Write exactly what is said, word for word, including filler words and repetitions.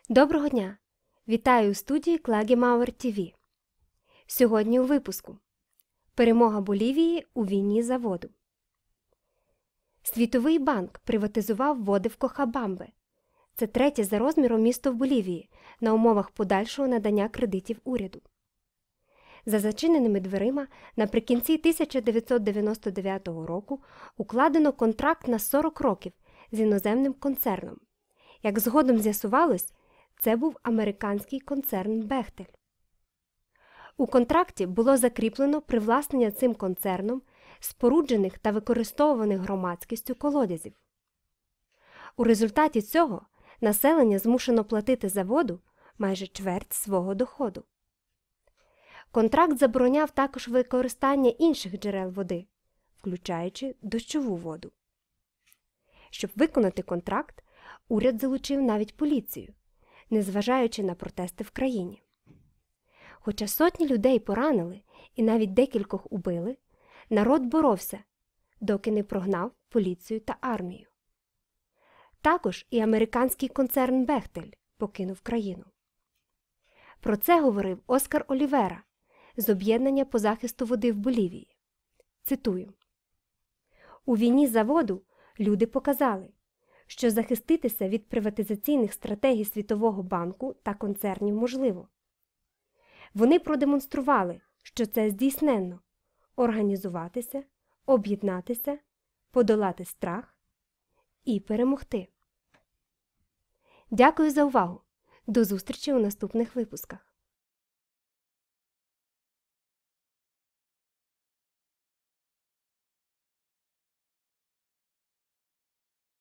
Доброго дня! Вітаю у студії Klagemauer ті ві. Сьогодні у випуску. Перемога Болівії у війні за воду. Світовий банк приватизував води в Кохабамбе. Це третє за розміром місто в Болівії на умовах подальшого надання кредитів уряду. За зачиненими дверима наприкінці тисяча дев'ятсот дев'яносто дев'ятого року укладено контракт на сорок років з іноземним концерном. Як згодом з'ясувалось, це був американський концерн Бехтель. У контракті було закріплено привласнення цим концерном споруджених та використовуваних громадськістю колодязів. У результаті цього населення змушено платити за воду майже чверть свого доходу. Контракт забороняв також використання інших джерел води, включаючи дощову воду. Щоб виконати контракт, уряд залучив навіть поліцію, незважаючи на протести в країні. Хоча сотні людей поранили і навіть декількох убили, народ боровся, доки не прогнав поліцію та армію. Також і американський концерн Бехтель покинув країну. Про це говорив Оскар Олівера з об'єднання по захисту води в Болівії. Цитую: «У війні за воду люди показали, що захиститися від приватизаційних стратегій Світового банку та концернів можливо. Вони продемонстрували, що це здійсненно – організуватися, об'єднатися, подолати страх і перемогти». Дякую за увагу! До зустрічі у наступних випусках!